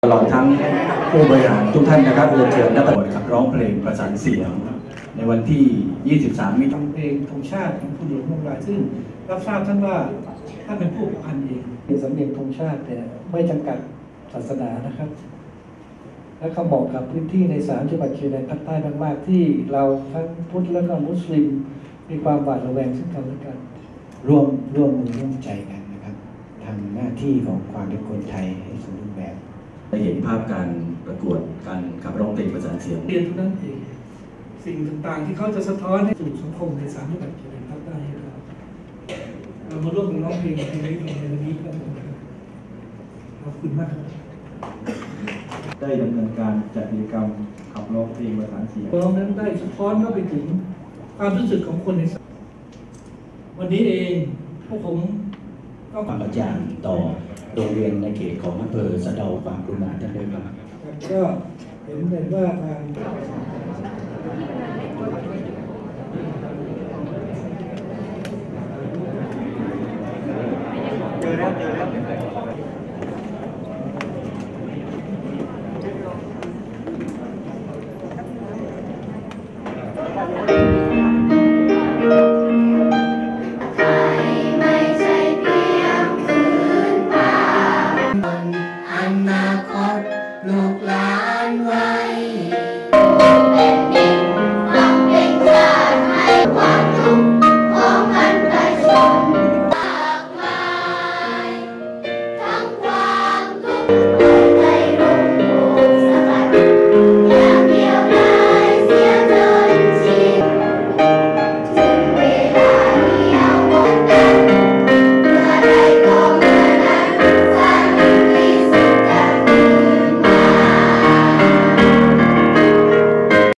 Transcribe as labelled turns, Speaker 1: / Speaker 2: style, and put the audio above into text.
Speaker 1: ตลอดทั้งผู้บริหารทุกท่านนะครับเรียนเชิญและประกวดขับร้องเพลงประสานเสียงในวันที่ 23 มิถุนายน
Speaker 2: เพลงธงชาติของคุณหลวงเมืองรายซึ่งรับทราบท่านว่าท่านเป็นผู้ประพันธ์เองสำเนียงธงชาติเนี่ยไม่จำกัดศาสนานะครับและเขาเหมาะกับพื้นที่ใน3จังหวัดชายแดนภาคใต้มากๆที่เราทั้งพุทธและก็มุสลิมมีความหวาดระแวงซึ่งกันและกัน
Speaker 3: ร่วมมือร่วมใจกันนะครับทำหน้าที่ของความเป็นคนไทยให้สมบูรณ์แบบ
Speaker 1: ได้เห็นภาพการประกวดการขับร้องเพลงประสานเสียง
Speaker 2: เรียนเท่านั้นเองสิ่งต่างๆที่เขาจะสะท้อนให้สู่สังคมใน3จังหวัดชายแดนภาคใต้เรามาร่วมกันร้องเพลงในวันนี้กันขอบคุณมาก
Speaker 4: ได้ดำเนินการจัดกิจกรรมขับร้องเพลงประสานเสียง
Speaker 2: ร้องนั้นได้สะท้อนเข้าไปถึงความรู้สึกของคนในสังคมวันนี้เองพวกผมก็
Speaker 3: ความประจ่างต่อโรงเรียนในเขตของอำเภอสะเดาความกรุณาท่านด้วยครับ
Speaker 2: ก็เห็นเลยว่าทางเจอแล้ว
Speaker 5: อนาคตลูกหลานไว้